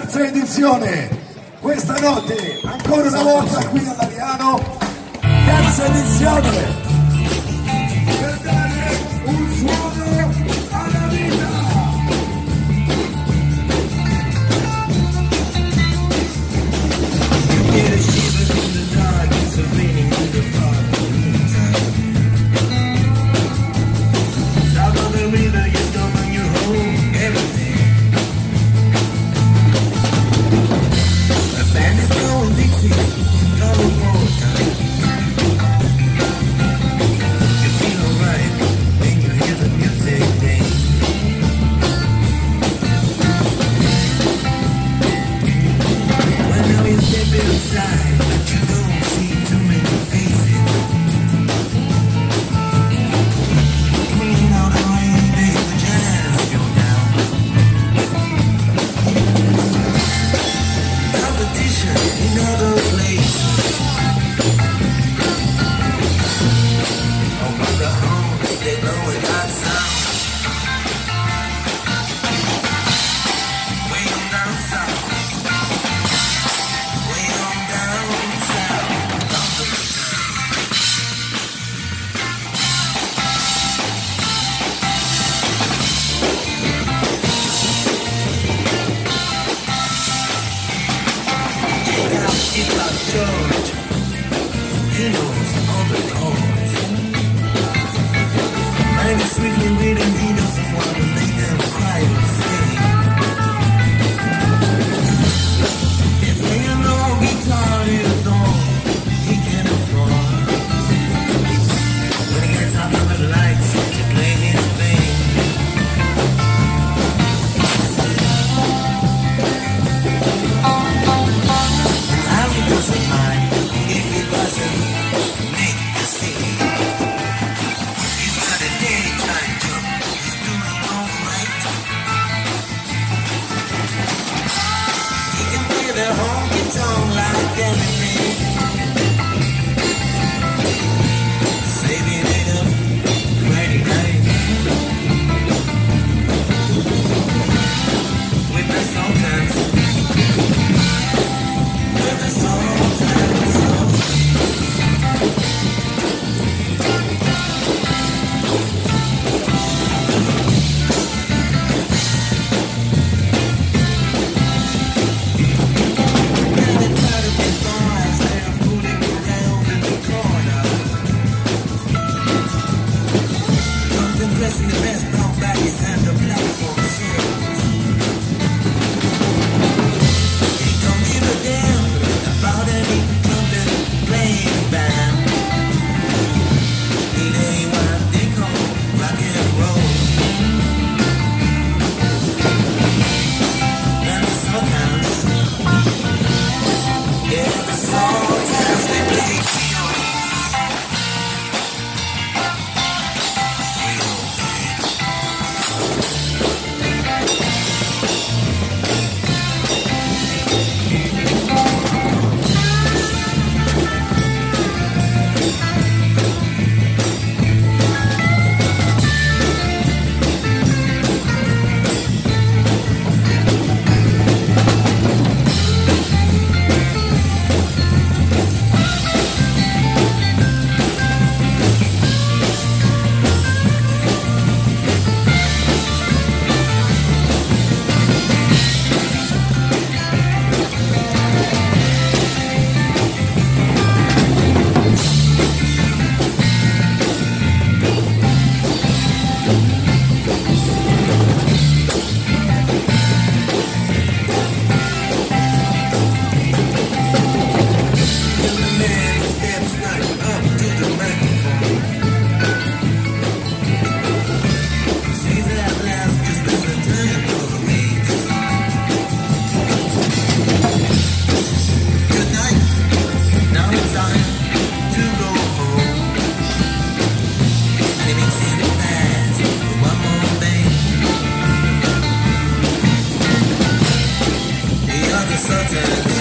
terza edizione, questa notte ancora una volta qui all'Ariano, terza edizione, per dare un suono alla vita. George, he knows all the chords. Mine is sweetly reading, he doesn't want to make them cry or sing. If they know guitar is all he can afford, when he gets out of the lights to play his thing. Doesn't mind if he doesn't make the scene. He's got a daytime job, he's doing alright. He can play the honky tonk like anything, saving it up Friday night with the Sultans. Sultans.